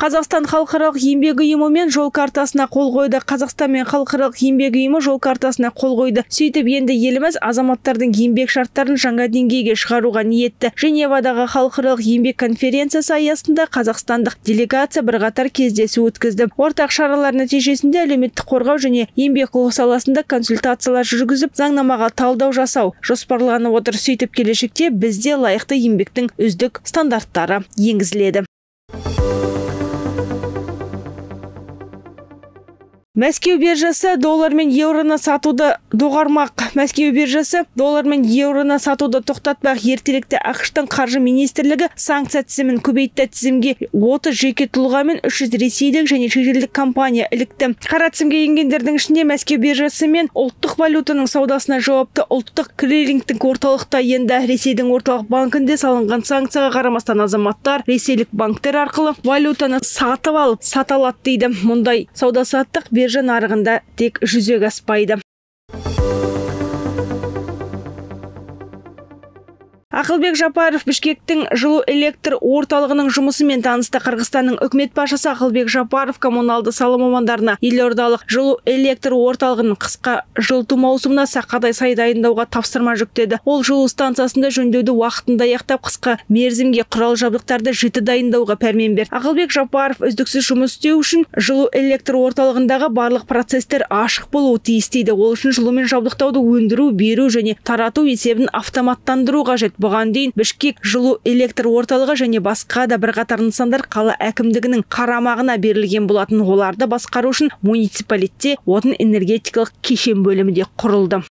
Қазақстан халықаралық еңбек ұйымы мен жол картасына қол қойды. Қазақстан мен халықаралық еңбек ұйымы жол картасына қол қойды. Сөйтіп енді еліміз азаматтардың еңбек шарттарын жаңа деңгейге шығаруға ниетті. Женевадағы халықаралық еңбек конференциясы аясында қазақстандық делегация бірқатар кездесу өткізді. Ортақ шаралар нәтижесінде әлеуметтік қорғау және еңбек құқығы саласында консультациялар жүргізіп, заңнамаға талдау жасау жоспарланып отыр. Сөйтіп келешекте бізде лайықты еңбектің үздік стандарттары енгізіледі. Мәскеу биржасы доллар мен еуроны сатуды доғармақ. Мәскеу биржасы доллар мен еуроны сатуды тоқтатпақ. Ертеректе ақш-тың қаржы министрлігі санкция тізімін көбейтті. Тізімге 30 жеке тұлға мен 300 ресейлік және шетелдік компания ілікті. Қара тізімге енгендердің ішінде Мәскеу биржасы мен ұлттық валютаның саудасына жауапты ұлттық клирингтік орталықта енді. Ресейдің орталық банкінде салынған санкцияға қарамастан азаматтар ресейлік банктер арқылы валютаны сатып алып сата алады дейді. Мұндай сауда-саттық биржа нарығында тек жүзеге аспайды. Ақылбек Жапаров Бішкектің жылу электр орталығының жұмысымен танысты. Қырғызстанның үкімет басшысы Ақылбек Жапаров коммуналды сала мамандарына елордалық жылу электр орталығының қысқа жылыту маусымына сақадай сай дайындауға тапсырма жүктеді. Ол жылу станциясында жөндеуді уақытында аяқтап, қысқа мерзімге құрал жабдықтарды жіті дайындауға пәрмен берді. Ақылбек Жапаров үздіксіз жұмыс істеу үшін жылу электр орталығындағы барлық процестер ашық болуы тиіс дейді. Ол үшін жылумен жабдықтауды өндіру, беру және тарату есебін автоматтандыру қажет. Бұған дейін Бішкек жылу электр орталығы және басқа да бірқатар нысандар қала әкімдігінің қарамағына берілген болатын. Оларды басқару үшін муниципалитетте отын энергетикалық кешен бөлімі де құрылды.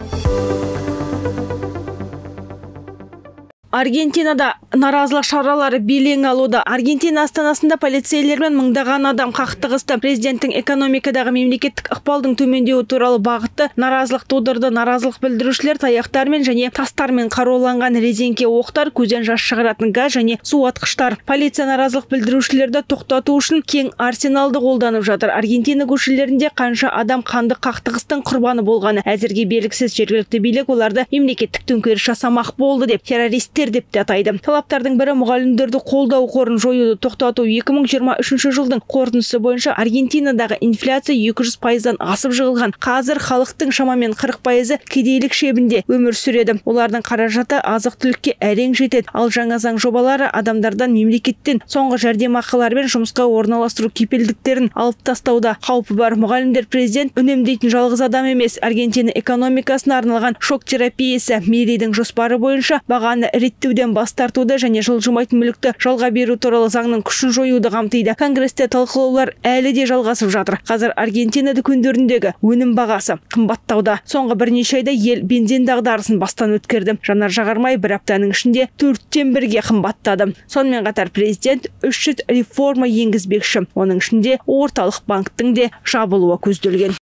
Аргентинада наразылық шаралары белең алуда. Аргентина астанасында полицейлермен мыңдаған адам қақтығысты. Президенттің экономикадағы мемлекеттік ықпалдың төмендеуі туралы бағытты наразылық тудырды. Наразылық білдірушілер таяқтармен және тастармен қаруланған, резеңке оқтар, көзден жас шығаратын газ және су атқыштар. Полиция наразылық білдірушілерді тоқтату үшін кең арсеналды қолданып жатыр. Аргентина көшелерінде қанша адам қанды қақтығыстың құрбаны болғаны әзірге белгісіз. Жергілікті билік оларды мемлекеттік төңкеріс жасамақ болды деп террорист деп те атайды. Талаптардың бірі мұғалімдерді қолдау қорын жоюды тоқтату. 2023 жылдың қорытындысы бойынша Аргентинадағы инфляция 200%-дан асып жығылған. Қазір халықтың шамамен 40%-ы кедейлік шебінде өмір сүреді. Олардың қаражаты азық-түлікке әрең жетеді. Ал жаңа заң жобалары адамдардан мемлекеттен соңғы жәрдемақылар мен жұмысқа орналастыру кепілдіктерін алып тастауда қаупі бар. Мұғалімдер президент үнемдейтін жалғыз адам емес. Аргентина экономикасына арналған шок терапиясы Меридің жоспары бойынша бағаны реттеуден бас тартуды және жылжымайтын мүлікті жалға беру туралы заңның күшін жоюды қамтиды. Конгресте талқылаулар әлі де жалғасып жатыр. Қазір Аргентина дүкендеріндегі өнім бағасы қымбаттауда. Соңғы бірнеше айда ел бензин дағдарысын бастан өткерді. Жанар-жағармай бір аптаның ішінде 4-тен 1-ге қымбаттады. Сонымен қатар президент 300 реформа енгізбекші. Оның ішінде орталық банктің де жабылуы көзделген.